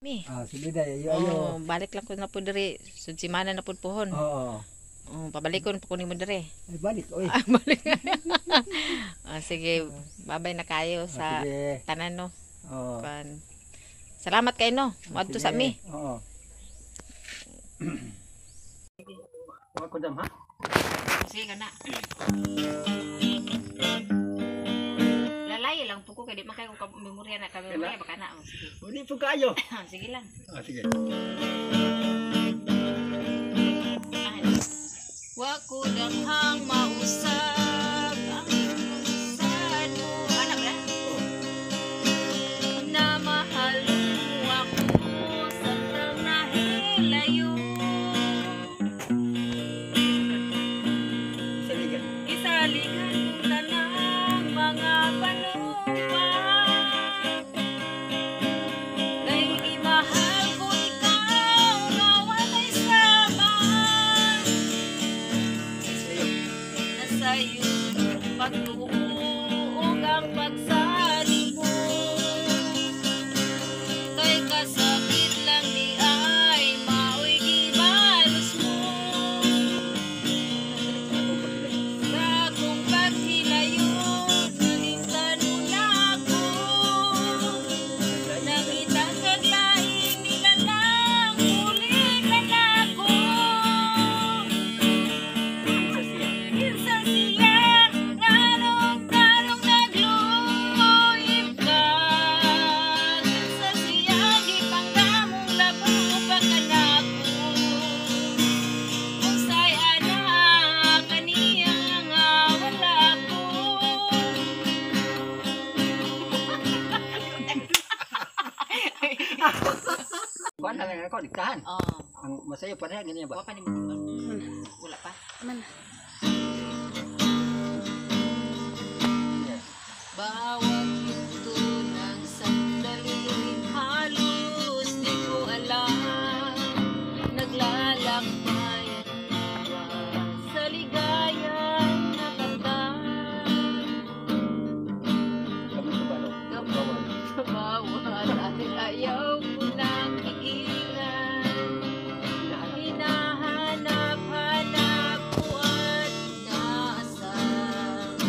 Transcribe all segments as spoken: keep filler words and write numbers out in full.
Mi. Ah, sige day, ayo ayo. Oh, balik lang ko na po diri. Sud si mana na pud pohon. Oo. Oh, pabalikon po kunin mo diri. Ay balik oy. Ah, balik. Ah, sige, babay na kayo sa Sige. tanan no. Oo. Kan. Salamat kay no. Moadto sa mi. Oo. Wa ko dam ha? Sige kana. Lalay lang po ko kay di man kay ko memorya na kami memorya baka na. Oh, sige. Uli po kayo. Sige lang. Ah, sige. Wa ko daghang mausap ang pusan mo. Ano ba? Na mahal mo ako sa tang nahilayo. Saligan. Isaligan mo tanang mga panuwag. Kay imahal ko ikaw nga walay saman. Sa'yo pagtuog ang pagsali mo. Kay kasakit lang di ay mao'y gibalos mo. Sa akong paghilayo nalintano na ako. Nangitang kaglaing nilalang ulitan ako. Kinsa siya nganong-nganong nagluyip ka. Kinsa siya gipangdamong labo pa kanako. Unsay anak kaniya nga wala ko. Kuan na lang ako diktahan. Oh, Ang masayo pa rin ganyan wa ba? pa ni mo. Wala pa. Bawat ito ng sandali halos di ko alam. Naglalakbay at nawa sa ligayang nakamtan. Kami ko ba no? Gamot sa bawat dahil ayaw ko nang iilan. Hinahanap-hanap ko at inaasam.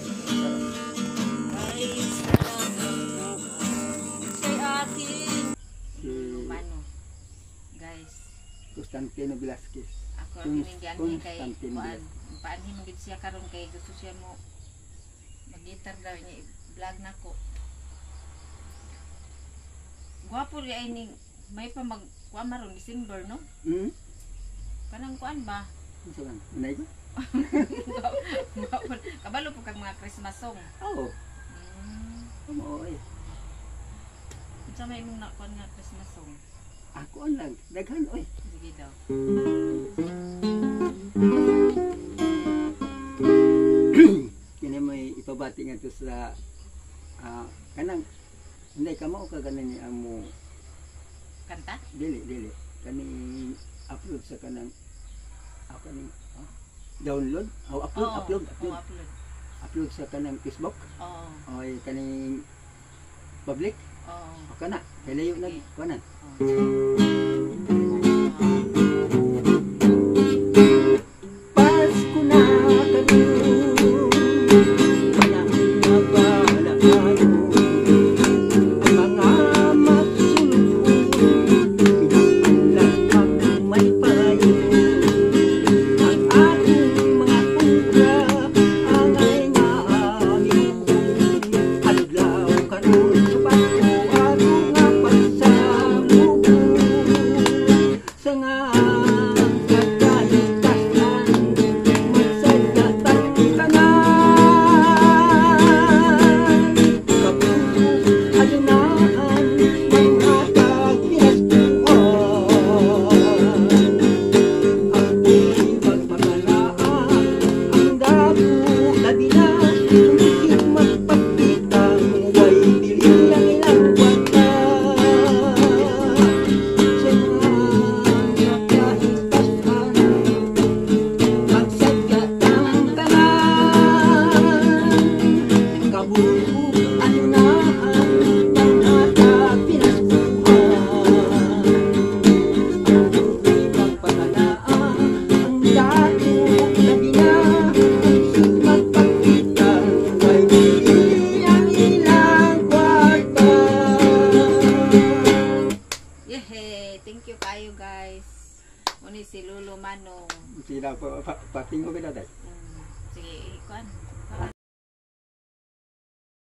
Ay salagang buhay kay akin. Si Mano, guys, Constantino Velasquez. ako ang pininggan niya kay Constantine Kuan. Velasquez. Paanhin mo gid siya karon kay gusto siya mo mag-gitar daw niya i-vlog nako. Gwapo ri ay ning may pa mag kuan maron December no? Hmm? Kanang kuan ba? Unsa man? Unay ko? Gwapo. Kabalo po kag mga Christmas song. Oo. Hmm. Oo eh. Unsa may imong nakuan nga Christmas song? Ako ang lang. Daghan oy. Sige daw. Kini may ipabati nga to sa ah, kanang hindi ka mo ka kanang ni amo Kanta? dili dili kaning upload sa kanang ako kaning ah, download o upload Oo. upload Oo, upload upload. upload sa kanang Facebook Oo. o kaning public Oo. o kana kay layo nag kanan Pasko na kami walang nabala kayo ang mga magsulong pinakalan ang may payo ang aking mga putra ang ay nga aming adlaw karon sa Pasko ato nga pagsalubong ni si Lolo Manong. Sila pa pa patingo kita day. Mm, sige, ikuan.